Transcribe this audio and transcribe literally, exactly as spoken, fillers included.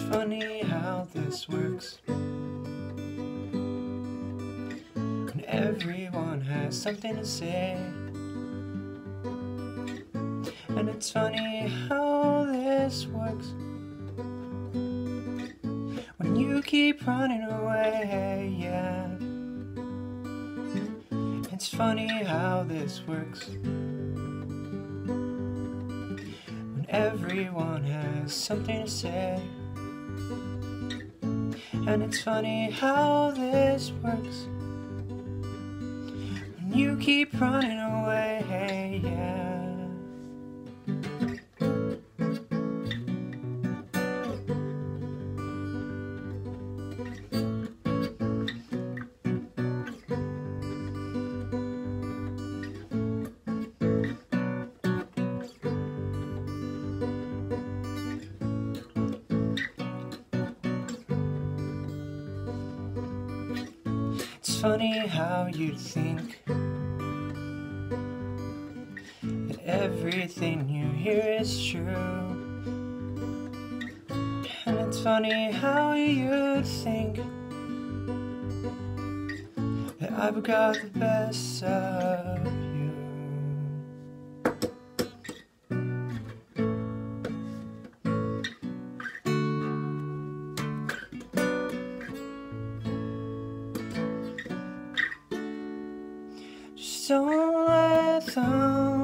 funny how this works. When everyone has something to say. And it's funny how this works. When you keep running away, yeah. It's funny how this works. When everyone has something to say. And it's funny how this works. When you keep running away, yeah. It's funny how you'd think that everything you hear is true. And it's funny how you'd think that I've got the best of you. Just don't let them